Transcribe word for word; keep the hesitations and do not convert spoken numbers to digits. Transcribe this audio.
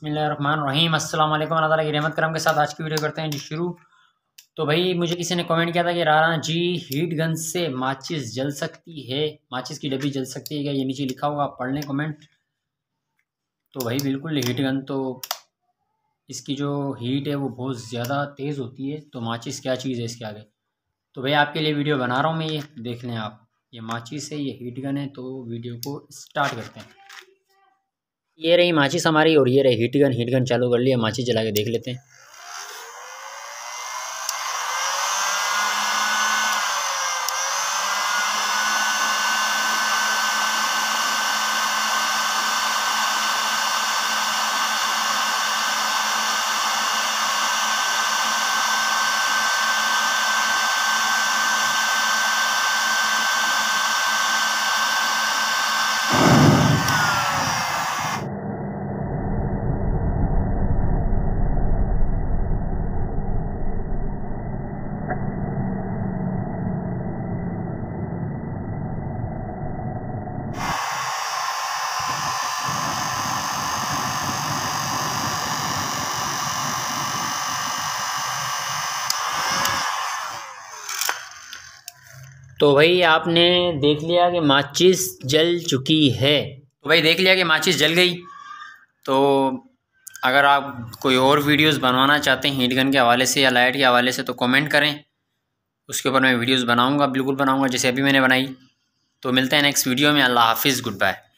बिस्मिल्लाहिर्रहमानिर्रहीम। अस्सलाम वालेकुम। अल्लाह ताला की रहमत करम के साथ आज की वीडियो करते हैं जी शुरू। तो भाई मुझे किसी ने कमेंट किया था कि राना जी हीट गन से माचिस जल सकती है, माचिस की डब्बी जल सकती है क्या? ये नीचे लिखा होगा, आप पढ़ लें कमेंट। तो भाई बिल्कुल हीट गन तो इसकी जो हीट है वो बहुत ज़्यादा तेज़ होती है, तो माचिस क्या चीज़ है इसके आगे। तो भाई आपके लिए वीडियो बना रहा हूँ मैं, ये देख लें आप। ये माचिस है, ये हीट गन है, तो वीडियो को स्टार्ट करते हैं। ये रही माचिस हमारी और ये रही हीट गन। हीट गन चालू कर लिया, माचिस जला के देख लेते हैं। तो भाई आपने देख लिया कि माचिस जल चुकी है। तो भाई देख लिया कि माचिस जल गई। तो अगर आप कोई और वीडियोस बनवाना चाहते हैं हीट गन के हवाले से या लाइट के हवाले से तो कमेंट करें, उसके ऊपर मैं वीडियोस बनाऊंगा, बिल्कुल बनाऊंगा जैसे अभी मैंने बनाई। तो मिलते हैं नेक्स्ट वीडियो में। अल्लाह हाफिज़, गुड बाय।